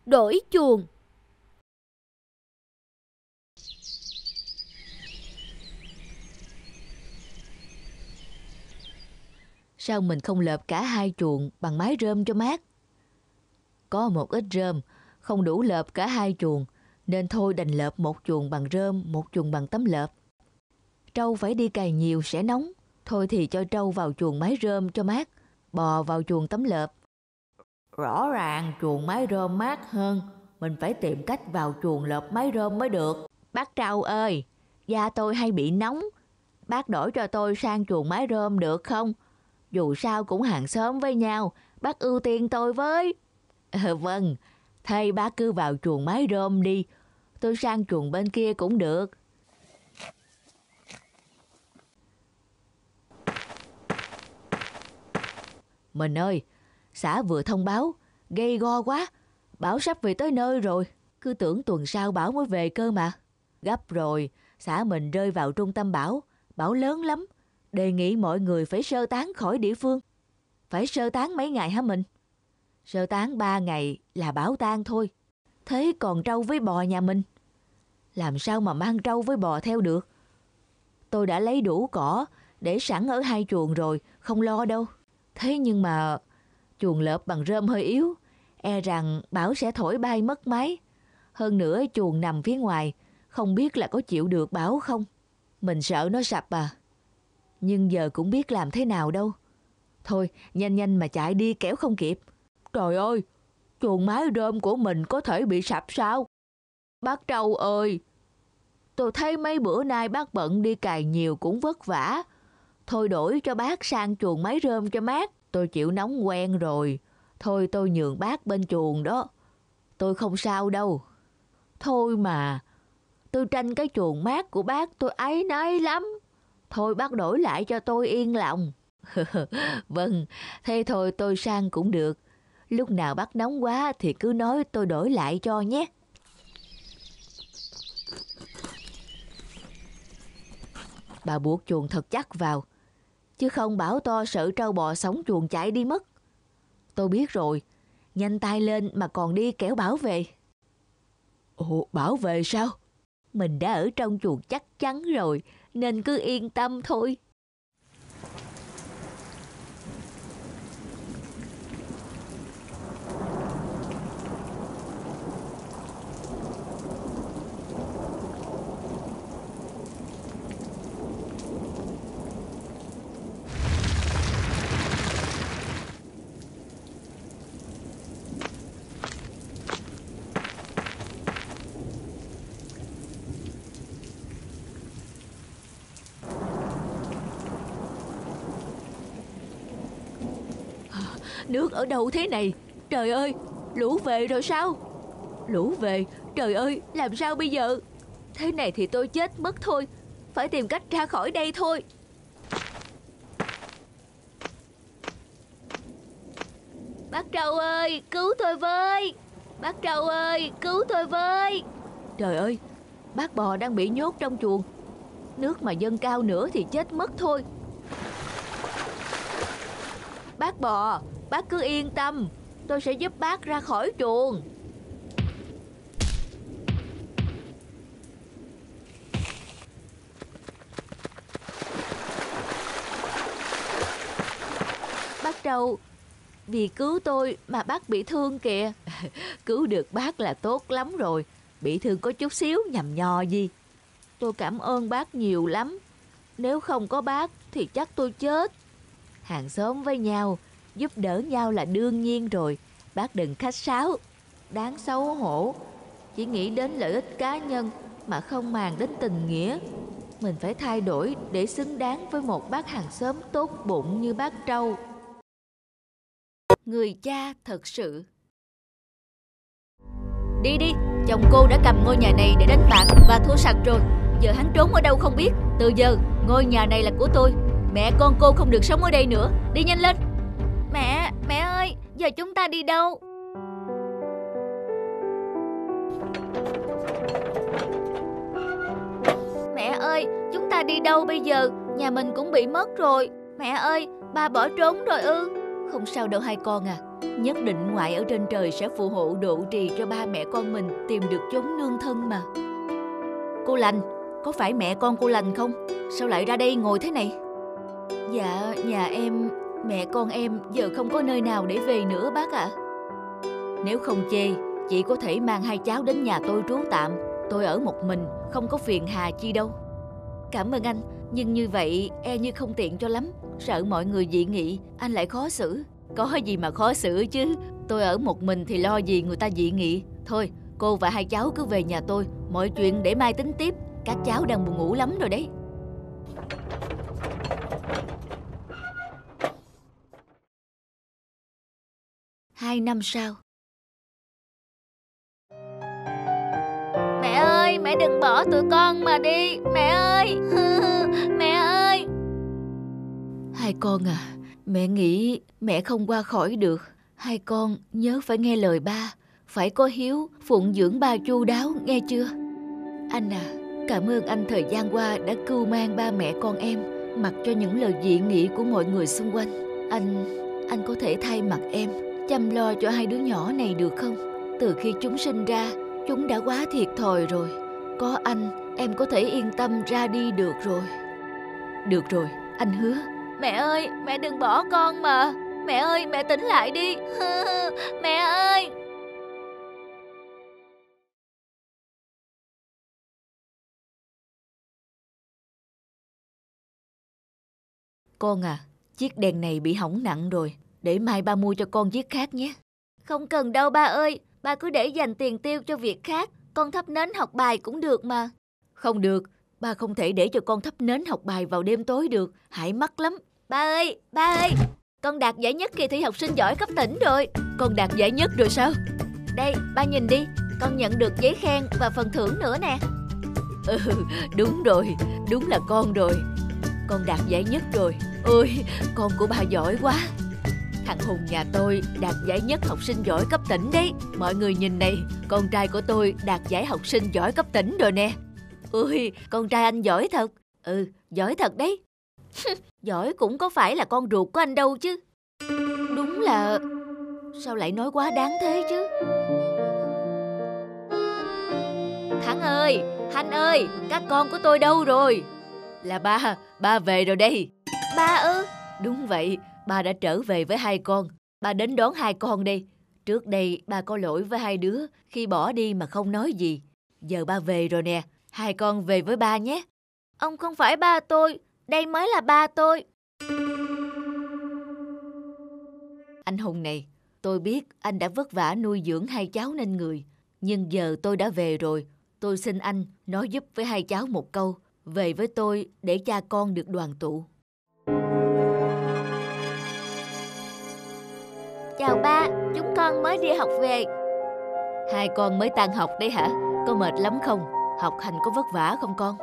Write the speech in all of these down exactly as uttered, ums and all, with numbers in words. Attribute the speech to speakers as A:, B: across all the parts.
A: Đổi chuồng.
B: Sao mình không lợp cả hai chuồng bằng mái rơm cho mát? Có một ít rơm, không đủ lợp cả hai chuồng, nên thôi đành lợp một chuồng bằng rơm, một chuồng bằng tấm lợp. Trâu phải đi cày nhiều sẽ nóng, thôi thì cho trâu vào chuồng mái rơm cho mát, bò vào chuồng tấm lợp. Rõ ràng chuồng mái rơm mát hơn, mình phải tìm cách vào chuồng lợp mái rơm mới được. Bác Trâu ơi, da tôi hay bị nóng, bác đổi cho tôi sang chuồng mái rơm được không? Dù sao cũng hàng xóm với nhau, bác ưu tiên tôi với. À, vâng, thay bác cứ vào chuồng mái rơm đi, tôi sang chuồng bên kia cũng được. Mình ơi, xã vừa thông báo, gây go quá, bão sắp về tới nơi rồi, cứ tưởng tuần sau bão mới về cơ mà. Gấp rồi, xã mình rơi vào trung tâm bão, bão lớn lắm, đề nghị mọi người phải sơ tán khỏi địa phương. Phải sơ tán mấy ngày hả mình? Sơ tán ba ngày là bão tan thôi. Thế còn trâu với bò nhà mình? Làm sao mà mang trâu với bò theo được? Tôi đã lấy đủ cỏ để sẵn ở hai chuồng rồi, không lo đâu. Thế nhưng mà chuồng lợp bằng rơm hơi yếu, e rằng bão sẽ thổi bay mất máy. Hơn nữa chuồng nằm phía ngoài, không biết là có chịu được bão không. Mình sợ nó sập à. Nhưng giờ cũng biết làm thế nào đâu. Thôi, nhanh nhanh mà chạy đi kéo không kịp. Trời ơi, chuồng mái rơm của mình có thể bị sập sao? Bác Trâu ơi, tôi thấy mấy bữa nay bác bận đi cày nhiều cũng vất vả. Thôi đổi cho bác sang chuồng mái rơm cho mát. Tôi chịu nóng quen rồi. Thôi tôi nhường bác bên chuồng đó. Tôi không sao đâu. Thôi mà, tôi tranh cái chuồng mát của bác tôi áy náy lắm. Thôi bác đổi lại cho tôi yên lòng. Vâng, thế thôi tôi sang cũng được. Lúc nào bác nóng quá thì cứ nói tôi đổi lại cho nhé. Bà buộc chuồng thật chắc vào, chứ không bảo to sợ trâu bò sống chuồng chạy đi mất. Tôi biết rồi, nhanh tay lên mà còn đi kéo Bảo về. Ồ, Bảo về sao? Mình đã ở trong chuồng chắc chắn rồi, nên cứ yên tâm thôi. Nước ở đâu thế này? Trời ơi, lũ về rồi sao? Lũ về, trời ơi, làm sao bây giờ? Thế này thì tôi chết mất thôi. Phải tìm cách ra khỏi đây thôi. Bác Trâu ơi, cứu tôi với. Bác Trâu ơi, cứu tôi với. Trời ơi, bác bò đang bị nhốt trong chuồng. Nước mà dâng cao nữa thì chết mất thôi. Bác bò, bác cứ yên tâm, tôi sẽ giúp bác ra khỏi chuồng. Bác Trâu, vì cứu tôi mà bác bị thương kìa. Cứu được bác là tốt lắm rồi, bị thương có chút xíu nhằm nhò gì. Tôi cảm ơn bác nhiều lắm. Nếu không có bác thì chắc tôi chết. Hàng xóm với nhau, giúp đỡ nhau là đương nhiên rồi. Bác đừng khách sáo, đáng xấu hổ. Chỉ nghĩ đến lợi ích cá nhân mà không màng đến tình nghĩa. Mình phải thay đổi để xứng đáng với một bác hàng xóm tốt bụng như bác Trâu. Người cha thật sự.
A: Đi đi, chồng cô đã cầm ngôi nhà này để đánh bạc và thua sạch rồi. Giờ hắn trốn ở đâu không biết. Từ giờ ngôi nhà này là của tôi. Mẹ con cô không được sống ở đây nữa. Đi nhanh lên. Mẹ, mẹ ơi, giờ chúng ta đi đâu? Mẹ ơi, chúng ta đi đâu bây giờ? Nhà mình cũng bị mất rồi. Mẹ ơi, ba bỏ trốn rồi ư?
B: Không sao đâu hai con à.
A: Nhất định ngoại ở trên trời sẽ phù hộ độ trì cho ba mẹ con mình tìm được chốn nương thân mà. Cô Lành, có phải mẹ con cô Lành không? Sao lại ra đây ngồi thế này? Dạ, nhà em, mẹ con em giờ không có nơi nào để về nữa bác ạ. Nếu không chê, chị có thể mang hai cháu đến nhà tôi trú tạm. Tôi ở một mình, không có phiền hà chi đâu. Cảm ơn anh, nhưng như vậy e như không tiện cho lắm. Sợ mọi người dị nghị, anh lại khó xử. Có gì mà khó xử chứ. Tôi ở một mình thì lo gì người ta dị nghị. Thôi, cô và hai cháu cứ về nhà tôi. Mọi chuyện để mai tính tiếp. Các cháu đang buồn ngủ lắm rồi đấy. Hai năm sau. Mẹ ơi, mẹ đừng bỏ tụi con mà đi. Mẹ ơi, mẹ ơi. Hai con à, mẹ nghĩ mẹ không qua khỏi được. Hai con nhớ phải nghe lời ba, phải có hiếu, phụng dưỡng ba chu đáo, nghe chưa? Anh à, cảm ơn anh thời gian qua đã cưu mang ba mẹ con em, mặc cho những lời dị nghị của mọi người xung quanh. Anh, anh có thể thay mặt em chăm lo cho hai đứa nhỏ này được không? Từ khi chúng sinh ra, chúng đã quá thiệt thòi rồi. Có anh, em có thể yên tâm ra đi được rồi. Được rồi, anh hứa. Mẹ ơi, mẹ đừng bỏ con mà. Mẹ ơi, mẹ tỉnh lại đi. Mẹ ơi. Con à, chiếc đèn này bị hỏng nặng rồi. Để mai ba mua cho con chiếc khác nhé. Không cần đâu ba ơi. Ba cứ để dành tiền tiêu cho việc khác. Con thắp nến học bài cũng được mà. Không được, ba không thể để cho con thắp nến học bài vào đêm tối được. Hại mắt lắm. Ba ơi, ba ơi, con đạt giải nhất kỳ thi học sinh giỏi cấp tỉnh rồi. Con đạt giải nhất rồi sao? Đây, ba nhìn đi. Con nhận được giấy khen và phần thưởng nữa nè. Ừ, đúng rồi, đúng là con rồi. Con đạt giải nhất rồi. Ôi, con của ba giỏi quá. Thằng Hùng nhà tôi đạt giải nhất học sinh giỏi cấp tỉnh đấy. Mọi người nhìn này, con trai của tôi đạt giải học sinh giỏi cấp tỉnh rồi nè. Ôi, con trai anh giỏi thật. Ừ, giỏi thật đấy. Giỏi cũng có phải là con ruột của anh đâu chứ. Đúng là... Sao lại nói quá đáng thế chứ? Thắng ơi, Thanh ơi, các con của tôi đâu rồi? Là ba, ba về rồi đây. Ba ư? Đúng vậy, ba đã trở về với hai con. Ba đến đón hai con đây. Trước đây ba có lỗi với hai đứa khi bỏ đi mà không nói gì. Giờ ba về rồi nè, hai con về với ba nhé. Ông không phải ba tôi, đây mới là ba tôi. Anh Hùng này, tôi biết anh đã vất vả nuôi dưỡng hai cháu nên người. Nhưng giờ tôi đã về rồi, tôi xin anh nói giúp với hai cháu một câu. Về với tôi để cha con được đoàn tụ. Chào ba, chúng con mới đi học về. Hai con mới tan học đấy hả? Có mệt lắm không? Học hành có vất vả không con?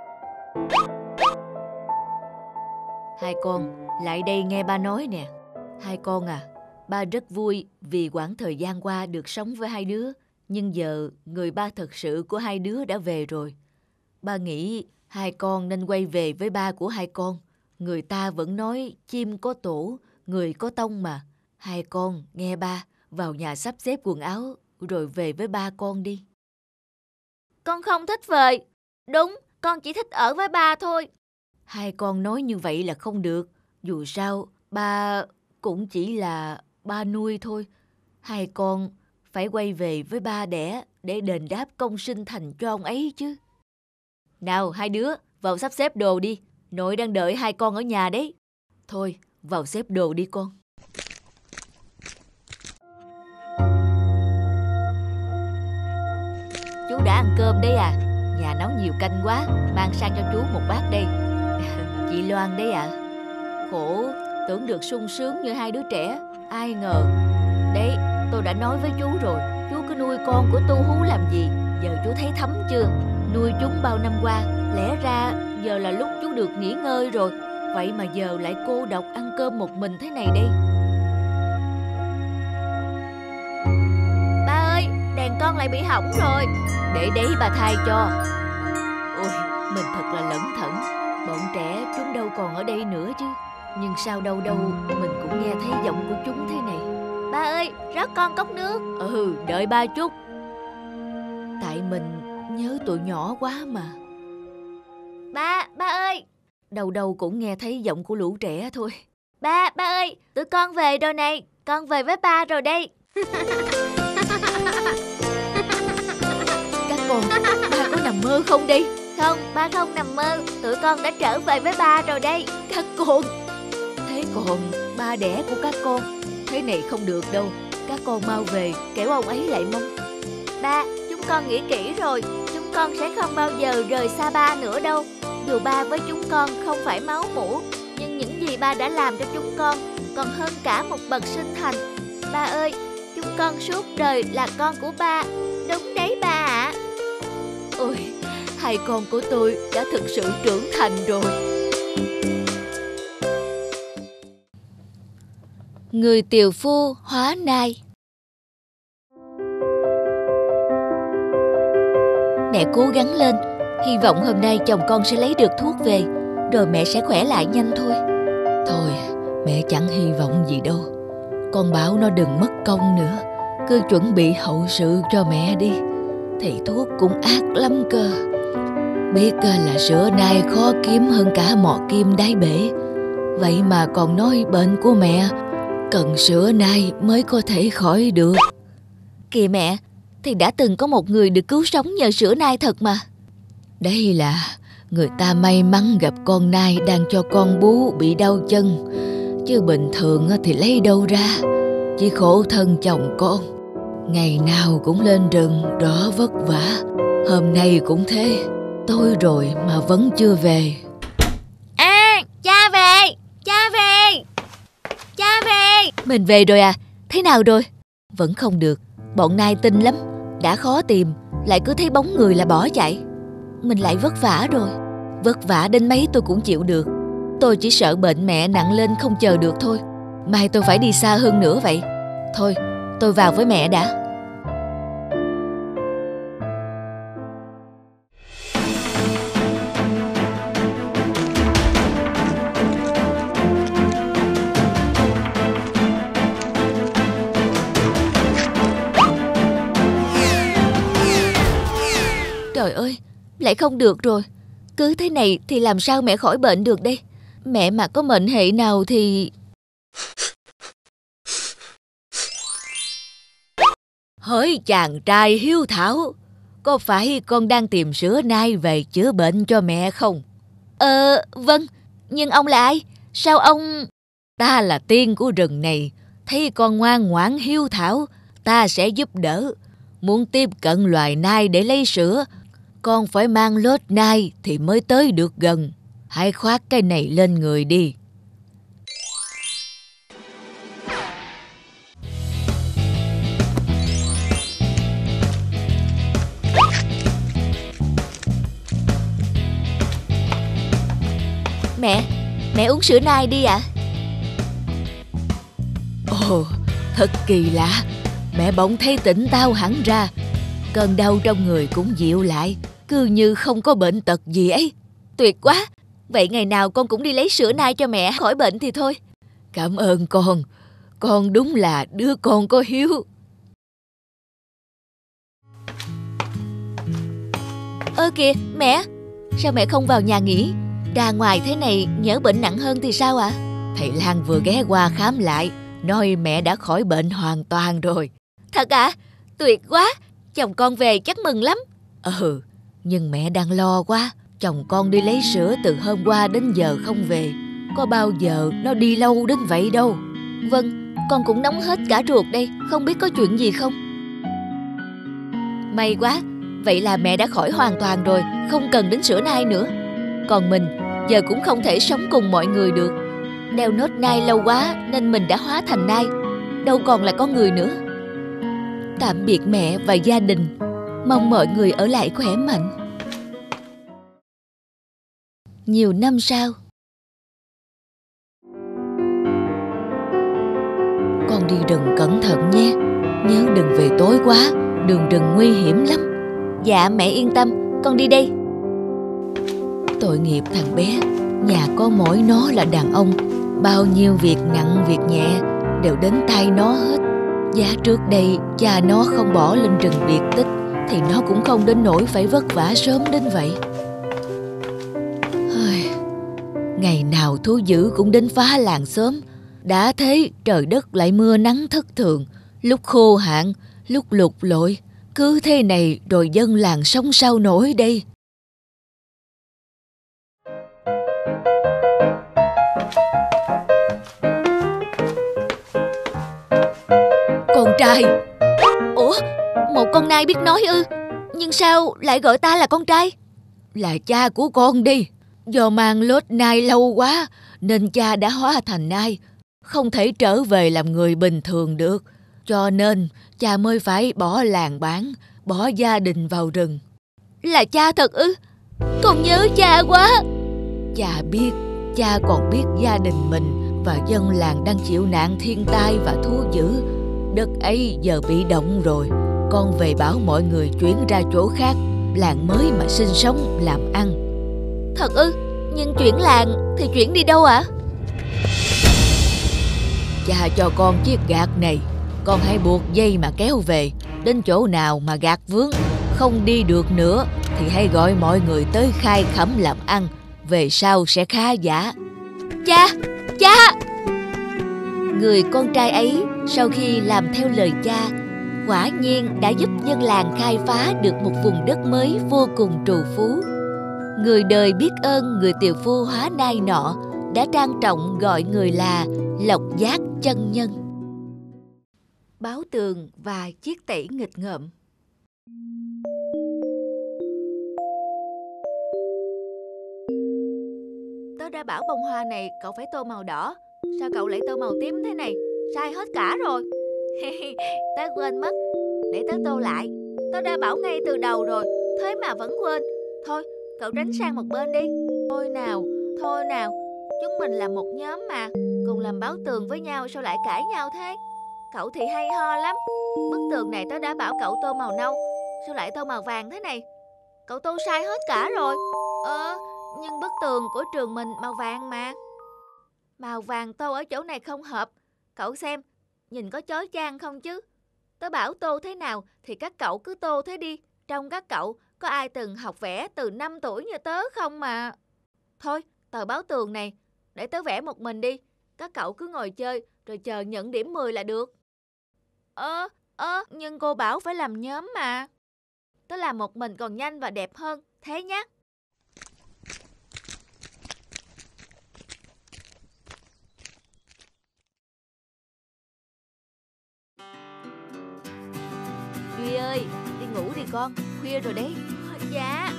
A: Hai con, lại đây nghe ba nói nè. Hai con à, ba rất vui vì quãng thời gian qua được sống với hai đứa. Nhưng giờ người ba thật sự của hai đứa đã về rồi. Ba nghĩ hai con nên quay về với ba của hai con. Người ta vẫn nói chim có tổ, người có tông mà. Hai con nghe ba, vào nhà sắp xếp quần áo rồi về với ba con đi. Con không thích về. Đúng, con chỉ thích ở với ba thôi. Hai con nói như vậy là không được. Dù sao, ba cũng chỉ là ba nuôi thôi. Hai con phải quay về với ba đẻ để đền đáp công sinh thành cho ông ấy chứ. Nào hai đứa, vào sắp xếp đồ đi. Nội đang đợi hai con ở nhà đấy. Thôi, vào xếp đồ đi con. Chú đã ăn cơm đấy à? Nhà nấu nhiều canh quá, mang sang cho chú một bát đây. Chị Loan đấy à? Khổ, tưởng được sung sướng như hai đứa trẻ. Ai ngờ. Đấy, tôi đã nói với chú rồi, chú cứ nuôi con của Tu Hú làm gì? Giờ chú thấy thấm chưa? Nuôi chúng bao năm qua, lẽ ra giờ là lúc chú được nghỉ ngơi rồi. Vậy mà giờ lại cô độc ăn cơm một mình thế này đây. Ba ơi, đèn con lại bị hỏng rồi. Để đấy bà thay cho. Ôi, mình thật là lẩn thẩn. Bọn trẻ chúng đâu còn ở đây nữa chứ. Nhưng sao đâu đâu mình cũng nghe thấy giọng của chúng thế này. Ba Ba ơi, rót con cốc nước.
B: Ừ, đợi ba chút. Tại mình nhớ tụi nhỏ quá mà.
A: Ba, ba ơi.
B: Đâu đâu cũng nghe thấy giọng của lũ trẻ thôi.
A: Ba, ba ơi, tụi con về rồi này. Con về với ba rồi đây.
B: Các con, ba có nằm mơ không đi?
A: Không, ba không nằm mơ. Tụi con đã trở về với ba rồi đây.
B: Các con, thế còn ba đẻ của các con? Thế này không được đâu. Các con mau về, kẻo ông ấy lại mong.
A: Ba, chúng con nghĩ kỹ rồi. Chúng con sẽ không bao giờ rời xa ba nữa đâu. Dù ba với chúng con không phải máu mủ, nhưng những gì ba đã làm cho chúng con còn hơn cả một bậc sinh thành. Ba ơi, chúng con suốt đời là con của ba. Đúng đấy ba ạ.
B: Ôi, hai con của tôi đã thực sự trưởng thành rồi.
A: Người tiều phu hóa nai.
B: Mẹ cố gắng lên, hy vọng hôm nay chồng con sẽ lấy được thuốc về, rồi mẹ sẽ khỏe lại nhanh thôi. Thôi, mẹ chẳng hy vọng gì đâu. Con bảo nó đừng mất công nữa, cứ chuẩn bị hậu sự cho mẹ đi. Thầy thuốc cũng ác lắm cơ. Biết là sữa nai khó kiếm hơn cả mọ kim đáy bể, vậy mà còn nói bệnh của mẹ cần sữa nai mới có thể khỏi được.
A: Kìa mẹ, thì đã từng có một người được cứu sống nhờ sữa nai thật mà.
B: Đây là người ta may mắn gặp con nai đang cho con bú bị đau chân, chứ bình thường thì lấy đâu ra. Chỉ khổ thân chồng con, ngày nào cũng lên rừng đỏ vất vả. Hôm nay cũng thế, tối rồi mà vẫn chưa về.
A: À, cha về, cha về, cha về.
B: Mình về rồi à? Thế nào rồi? Vẫn không được. Bọn nai tinh lắm, đã khó tìm, lại cứ thấy bóng người là bỏ chạy. Mình lại vất vả rồi. Vất vả đến mấy tôi cũng chịu được. Tôi chỉ sợ bệnh mẹ nặng lên không chờ được thôi. Mai tôi phải đi xa hơn nữa vậy. Thôi, tôi vào với mẹ đã. Trời ơi, lại không được rồi. Cứ thế này thì làm sao mẹ khỏi bệnh được đây? Mẹ mà có mệnh hệ nào thì... Hỡi chàng trai hiếu thảo, có phải con đang tìm sữa nai về chữa bệnh cho mẹ không?
A: Ờ, vâng, nhưng ông là ai? Sao ông...
B: Ta là tiên của rừng này, thấy con ngoan ngoãn hiếu thảo, ta sẽ giúp đỡ. Muốn tiếp cận loài nai để lấy sữa, con phải mang lốt nai thì mới tới được gần. Hãy khoác cái này lên người đi.
A: Mẹ, mẹ uống sữa nai đi ạ. À?
B: Ồ, thật kỳ lạ. Mẹ bỗng thấy tỉnh táo hẳn ra. Cơn đau trong người cũng dịu lại, cứ như không có bệnh tật gì ấy.
A: Tuyệt quá. Vậy ngày nào con cũng đi lấy sữa nai cho mẹ khỏi bệnh thì thôi.
B: Cảm ơn con. Con đúng là đứa con có hiếu.
A: Ơ kìa, mẹ. Sao mẹ không vào nhà nghỉ? Ra ngoài thế này nhỡ bệnh nặng hơn thì sao ạ? À?
B: Thầy Lan vừa ghé qua khám lại, nói mẹ đã khỏi bệnh hoàn toàn rồi.
A: Thật ạ? À? Tuyệt quá. Chồng con về chắc mừng lắm.
B: Ừ, nhưng mẹ đang lo quá. Chồng con đi lấy sữa từ hôm qua đến giờ không về. Có bao giờ nó đi lâu đến vậy đâu.
A: Vâng, con cũng nóng hết cả ruột đây. Không biết có chuyện gì không? May quá. Vậy là mẹ đã khỏi hoàn toàn rồi, không cần đến sữa nai nữa. Còn mình, giờ cũng không thể sống cùng mọi người được. Đeo nốt nai lâu quá nên mình đã hóa thành nai, đâu còn là con người nữa.
B: Tạm biệt mẹ và gia đình. Mong mọi người ở lại khỏe mạnh.
A: Nhiều năm sau.
B: Con đi rừng cẩn thận nhé. Nhớ đừng về tối quá, đường rừng nguy hiểm lắm.
A: Dạ mẹ yên tâm, con đi đây.
B: Tội nghiệp thằng bé, nhà có mỗi nó là đàn ông, bao nhiêu việc nặng việc nhẹ đều đến tay nó hết. Giá trước đây cha nó không bỏ lên rừng biệt tích thì nó cũng không đến nỗi phải vất vả sớm đến vậy. Ngày nào thú dữ cũng đến phá làng xóm. Đã thế trời đất lại mưa nắng thất thường, lúc khô hạn, lúc lụt lội. Cứ thế này rồi dân làng sống sao nổi đây. Con trai.
A: Ủa, một con nai biết nói ư? Nhưng sao lại gọi ta là con trai?
B: Là cha của con đi. Do mang lốt nai lâu quá nên cha đã hóa thành nai, không thể trở về làm người bình thường được. Cho nên cha mới phải bỏ làng bản, bỏ gia đình vào rừng.
A: Là cha thật ư? Con nhớ cha quá.
B: Cha biết, cha còn biết gia đình mình và dân làng đang chịu nạn thiên tai và thú dữ. Đất ấy giờ bị động rồi. Con về bảo mọi người chuyển ra chỗ khác, làng mới mà sinh sống làm ăn.
A: Thật ư? Nhưng chuyển làng thì chuyển đi đâu ạ? À?
B: Cha cho con chiếc gạt này. Con hãy buộc dây mà kéo về. Đến chỗ nào mà gạt vướng không đi được nữa thì hãy gọi mọi người tới khai khẩm làm ăn. Về sau sẽ khá giả.
A: Cha! Cha!
B: Người con trai ấy sau khi làm theo lời cha, quả nhiên đã giúp dân làng khai phá được một vùng đất mới vô cùng trù phú. Người đời biết ơn người tiều phu hóa nai nọ đã trang trọng gọi người là Lộc Giác chân nhân. Báo tường và chiếc tẩy nghịch ngợm.
A: Tớ đã bảo bông hoa này cậu phải tô màu đỏ. Sao cậu lại tô màu tím thế này? Sai hết cả rồi. Tớ quên mất. Để tớ tô lại. Tớ đã bảo ngay từ đầu rồi, thế mà vẫn quên. Thôi, cậu tránh sang một bên đi. Thôi nào, thôi nào. Chúng mình là một nhóm mà. Cùng làm báo tường với nhau sao lại cãi nhau thế? Cậu thì hay ho lắm. Bức tường này tớ đã bảo cậu tô màu nâu, sao lại tô màu vàng thế này? Cậu tô sai hết cả rồi. Ờ, nhưng bức tường của trường mình màu vàng mà. Màu vàng tô ở chỗ này không hợp. Cậu xem, nhìn có chói chang không chứ? Tớ bảo tô thế nào thì các cậu cứ tô thế đi. Trong các cậu có ai từng học vẽ từ năm tuổi như tớ không mà? Thôi, tờ báo tường này để tớ vẽ một mình đi. Các cậu cứ ngồi chơi rồi chờ nhận điểm mười là được. Ơ, ơ, nhưng cô bảo phải làm nhóm mà. Tớ làm một mình còn nhanh và đẹp hơn, thế nhé. Duy ơi, đi ngủ đi con, khuya rồi đấy. Dạ.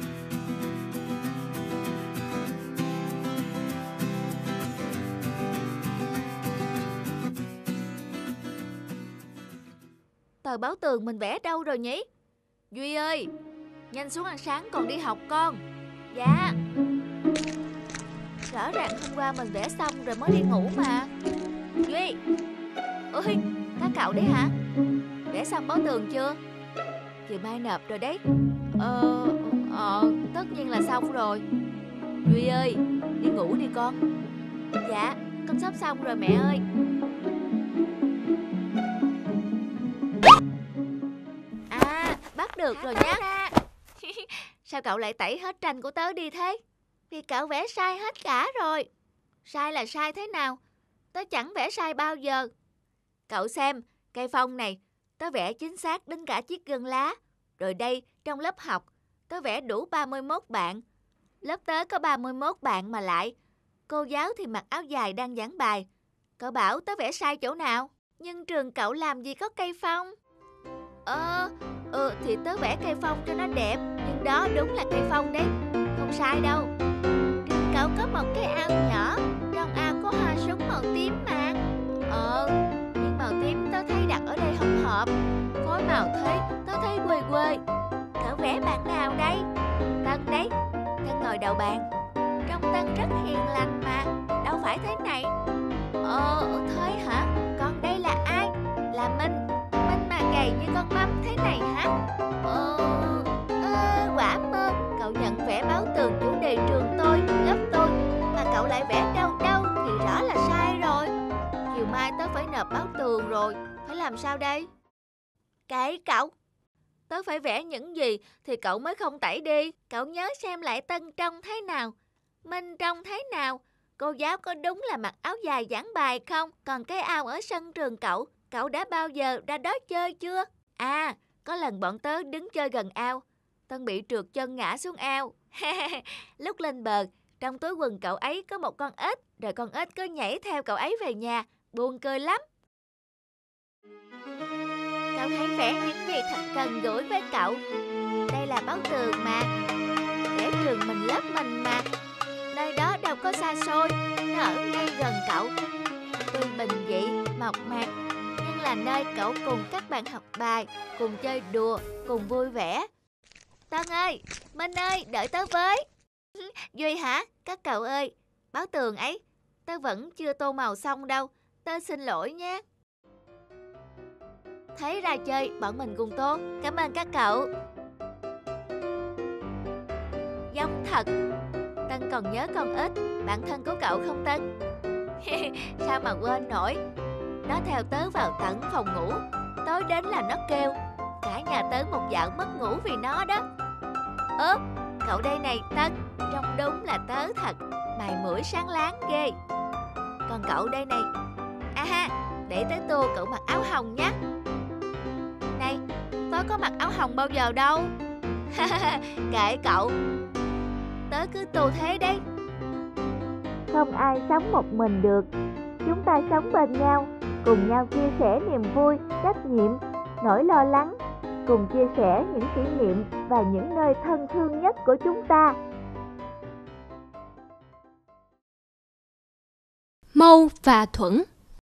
A: Tờ báo tường mình vẽ đâu rồi nhỉ? Duy ơi, nhanh xuống ăn sáng còn đi học con. Dạ. Rõ ràng hôm qua mình vẽ xong rồi mới đi ngủ mà. Duy. Ôi, các cậu đấy hả? Vẽ xong báo tường chưa? Chiều mai nộp rồi đấy. Ờ, ờ, tất nhiên là xong rồi. Duy ơi, đi ngủ đi con. Dạ, con sắp xong rồi mẹ ơi. À, bắt được rồi nhá. Sao cậu lại tẩy hết tranh của tớ đi thế? Vì cậu vẽ sai hết cả rồi. Sai là sai thế nào? Tớ chẳng vẽ sai bao giờ. Cậu xem, cây phong này tớ vẽ chính xác đến cả chiếc gân lá. Rồi đây, trong lớp học, tớ vẽ đủ ba mươi mốt bạn. Lớp tớ có ba mươi mốt bạn mà lại. Cô giáo thì mặc áo dài đang giảng bài. Cậu bảo tớ vẽ sai chỗ nào? Nhưng trường cậu làm gì có cây phong? Ờ, ừ, thì tớ vẽ cây phong cho nó đẹp. Nhưng đó đúng là cây phong đấy. Không sai đâu. Trường cậu có một cái ao nhỏ. Trong ao có hoa súng màu tím mà. Ờ, nhưng màu tím tớ thấy đặt ở đây không hợp. Phối màu thế, tớ thấy quê quê. Cậu vẽ bạn nào đây? Tân đấy. Tân ngồi đầu bàn. Trông Tân rất hiền lành mà. Đâu phải thế này. Ờ, thế hả? Còn đây là ai? Là Minh. Minh mà gầy như con mắm thế này hả? Ờ, ờ quả mơ. Cậu nhận vẽ báo tường chủ đề trường tôi, lớp tôi. Mà cậu lại vẽ đâu đâu thì rõ là sai rồi. Chiều mai tớ phải nộp báo tường rồi. Phải Phải làm sao đây? Kệ cậu. Tớ phải vẽ những gì thì cậu mới không tẩy đi. Cậu nhớ xem lại Tân trông thế nào, Minh trông thế nào. Cô giáo có đúng là mặc áo dài giảng bài không? Còn cái ao ở sân trường cậu, cậu đã bao giờ ra đó chơi chưa? À, có lần bọn tớ đứng chơi gần ao, Tân bị trượt chân ngã xuống ao. Lúc lên bờ, trong túi quần cậu ấy có một con ếch, rồi con ếch cứ nhảy theo cậu ấy về nhà, buồn cười lắm. Cậu hãy vẽ những gì thật gần gũi với cậu. Đây là báo tường mà, vẽ trường mình lớp mình mà. Nơi đó đâu có xa xôi, nó ở ngay gần cậu. Tuy bình dị, mộc mạc, nhưng là nơi cậu cùng các bạn học bài, cùng chơi đùa, cùng vui vẻ. Tân ơi, Minh ơi, đợi tớ với. Duy hả? Các cậu ơi, báo tường ấy, tớ vẫn chưa tô màu xong đâu, tớ xin lỗi nhé. Thấy ra chơi, bọn mình cùng tô. Cảm ơn các cậu. Giống thật. Tân còn nhớ con ếch, bạn thân của cậu không Tân? Sao mà quên nổi. Nó theo tớ vào tận phòng ngủ, tối đến là nó kêu. Cả nhà tớ một dạo mất ngủ vì nó đó. Ơ, cậu đây này Tân, trông đúng là tớ thật, mày mũi sáng láng ghê. Còn cậu đây này, à ha, để tớ tô cậu mặc áo hồng nhé. Này, tớ có mặc áo hồng bao giờ đâu. Kệ cậu, tớ cứ tô thế đấy. Không ai sống một mình được, chúng ta sống bên nhau, cùng nhau chia sẻ niềm vui, trách nhiệm, nỗi lo lắng, cùng chia sẻ những kỷ niệm và những nơi thân thương nhất của chúng ta.
C: Mâu và Thuẫn.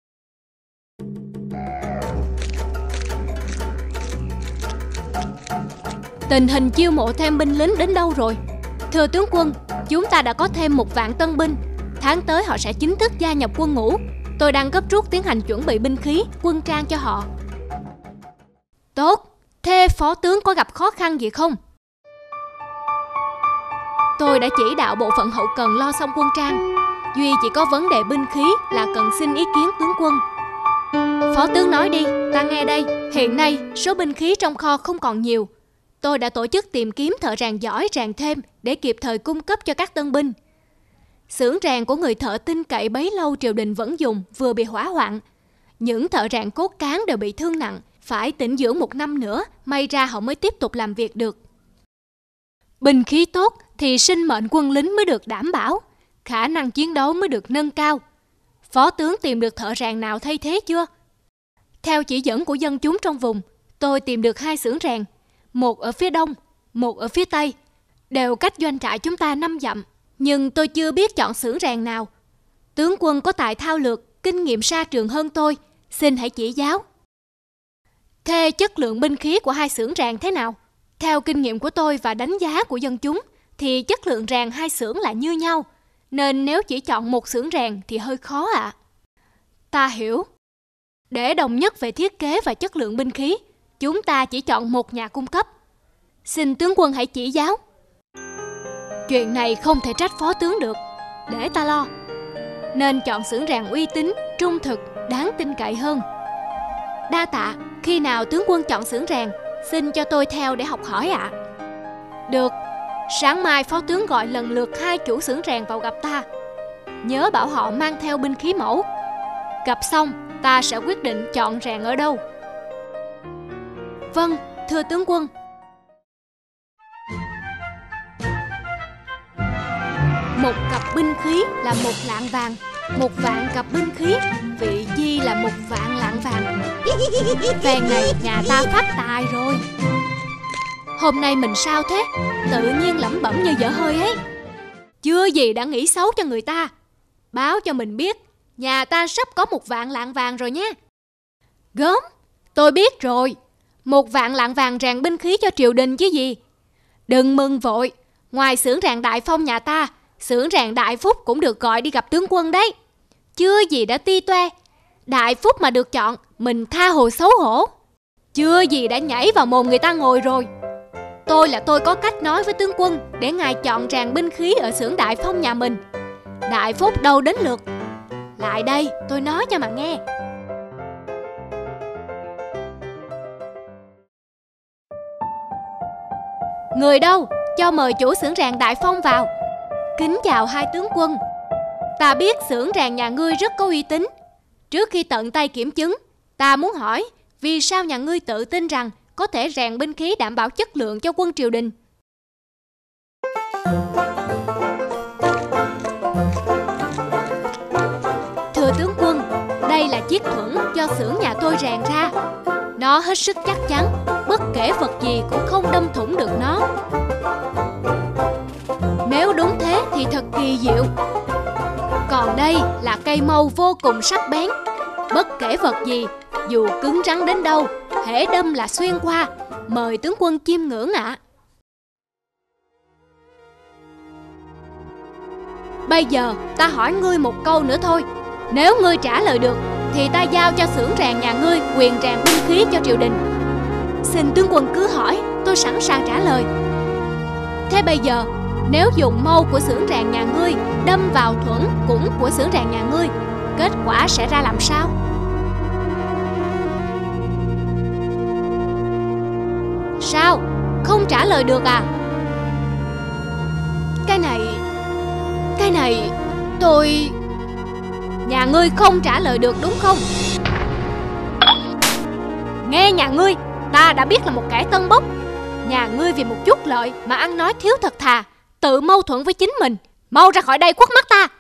C: Tình hình chiêu mộ thêm binh lính đến đâu rồi? Thưa tướng quân, chúng ta đã có thêm một vạn tân binh. Tháng tới họ sẽ chính thức gia nhập quân ngũ. Tôi đang gấp rút tiến hành chuẩn bị binh khí, quân trang cho họ. Tốt, thế phó tướng có gặp khó khăn gì không? Tôi đã chỉ đạo bộ phận hậu cần lo xong quân trang. Duy chỉ có vấn đề binh khí là cần xin ý kiến tướng quân. Phó tướng nói đi, ta nghe đây. Hiện nay, số binh khí trong kho không còn nhiều. Tôi đã tổ chức tìm kiếm thợ rèn giỏi rèn thêm để kịp thời cung cấp cho các tân binh. Xưởng rèn của người thợ tin cậy bấy lâu triều đình vẫn dùng vừa bị hỏa hoạn. Những thợ rèn cốt cán đều bị thương nặng, phải tĩnh dưỡng một năm nữa, may ra họ mới tiếp tục làm việc được. Binh khí tốt thì sinh mệnh quân lính mới được đảm bảo, khả năng chiến đấu mới được nâng cao. Phó tướng tìm được thợ rèn nào thay thế chưa? Theo chỉ dẫn của dân chúng trong vùng, tôi tìm được hai xưởng rèn, một ở phía đông, một ở phía tây, đều cách doanh trại chúng ta năm dặm. Nhưng tôi chưa biết chọn xưởng rèn nào. Tướng quân có tài thao lược, kinh nghiệm sa trường hơn tôi, xin hãy chỉ giáo. Thế chất lượng binh khí của hai xưởng rèn thế nào? Theo kinh nghiệm của tôi và đánh giá của dân chúng, thì chất lượng rèn hai xưởng là như nhau, nên nếu chỉ chọn một xưởng rèn thì hơi khó ạ. À. Ta hiểu. Để đồng nhất về thiết kế và chất lượng binh khí, chúng ta chỉ chọn một nhà cung cấp. Xin tướng quân hãy chỉ giáo. Chuyện này không thể trách phó tướng được, để ta lo. Nên chọn xưởng rèn uy tín, trung thực, đáng tin cậy hơn. Đa tạ, khi nào tướng quân chọn xưởng rèn, xin cho tôi theo để học hỏi ạ. À. Được, sáng mai phó tướng gọi lần lượt hai chủ xưởng rèn vào gặp ta. Nhớ bảo họ mang theo binh khí mẫu. Gặp xong, ta sẽ quyết định chọn rèn ở đâu. Vâng, thưa tướng quân. Một cặp binh khí là một lạng vàng, một vạn cặp binh khí, vị chi là một vạn lạng vàng. Vàng này nhà ta phát tài rồi. Hôm nay mình sao thế? Tự nhiên lẩm bẩm như dở hơi ấy. Chưa gì đã nghĩ xấu cho người ta. Báo cho mình biết, nhà ta sắp có một vạn lạng vàng rồi nhé. Gớm, tôi biết rồi. Một vạn lạng vàng rèn binh khí cho triều đình chứ gì. Đừng mừng vội, ngoài xưởng rèn Đại Phong nhà ta, xưởng rèn Đại Phúc cũng được gọi đi gặp tướng quân đấy. Chưa gì đã ti toe. Đại Phúc mà được chọn, mình tha hồ xấu hổ. Chưa gì đã nhảy vào mồm người ta ngồi rồi. Tôi là tôi có cách nói với tướng quân để ngài chọn rèn binh khí ở xưởng Đại Phong nhà mình. Đại Phúc đâu đến lượt. Lại đây, tôi nói cho mà nghe. Người đâu? Cho mời chủ xưởng rèn Đại Phong vào. Kính chào hai tướng quân. Ta biết xưởng rèn nhà ngươi rất có uy tín. Trước khi tận tay kiểm chứng, ta muốn hỏi vì sao nhà ngươi tự tin rằng có thể rèn binh khí đảm bảo chất lượng cho quân triều đình? Thưa tướng quân, đây là chiếc thuẫn do xưởng nhà tôi rèn ra. Nó hết sức chắc chắn, bất kể vật gì cũng không đâm thủng được nó. Nếu đúng thế thì thật kỳ diệu. Còn đây là cây mâu vô cùng sắc bén. Bất kể vật gì, dù cứng rắn đến đâu, hễ đâm là xuyên qua. Mời tướng quân chiêm ngưỡng ạ. Bây giờ ta hỏi ngươi một câu nữa thôi. Nếu ngươi trả lời được thì ta giao cho xưởng rèn nhà ngươi quyền rèn binh khí cho triều đình. Xin tướng quân cứ hỏi, tôi sẵn sàng trả lời. Thế bây giờ, nếu dùng mâu của xưởng rèn nhà ngươi đâm vào thuẫn cũng của xưởng rèn nhà ngươi, kết quả sẽ ra làm sao? Sao? Không trả lời được à? Cái này... Cái này... Tôi... Nhà ngươi không trả lời được đúng không? Nghe nhà ngươi, ta đã biết là một kẻ tân bốc. Nhà ngươi vì một chút lợi mà ăn nói thiếu thật thà, tự mâu thuẫn với chính mình. Mau ra khỏi đây khuất mắt ta.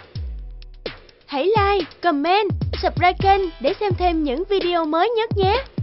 D: Hãy like, comment, subscribe kênh để xem thêm những video mới nhất nhé.